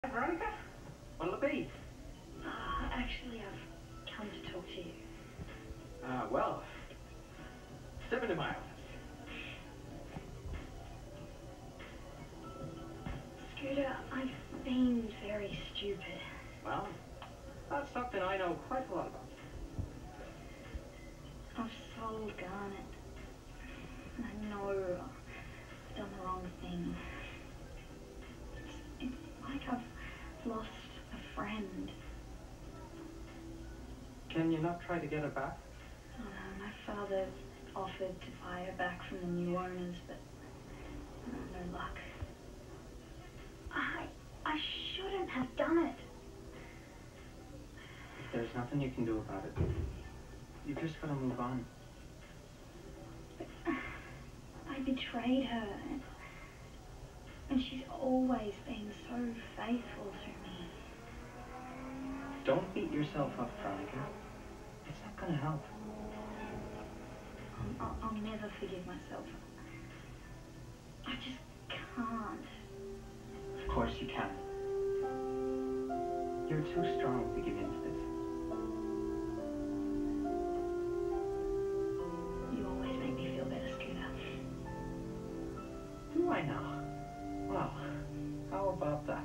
Veronica? What'll it be? Actually, I've come to talk to you. Well, step into my office. Scooter, I've been very stupid. Well, that's something I know quite a lot about. I've sold Garnet. I know I've done the wrong thing. It's like I've lost a friend. Can you not try to get her back? Oh no, my father offered to buy her back from the new owners, but no luck. I shouldn't have done it. There's nothing you can do about it. You just gotta move on. But I betrayed her, and she's always been so faithful to me. Don't beat yourself up, Veronica. It's not gonna help. I'll never forgive myself. I just can't. Of course you can. You're too strong to give in to this. You always make me feel better, Scooter. Do I now? Well, how about that?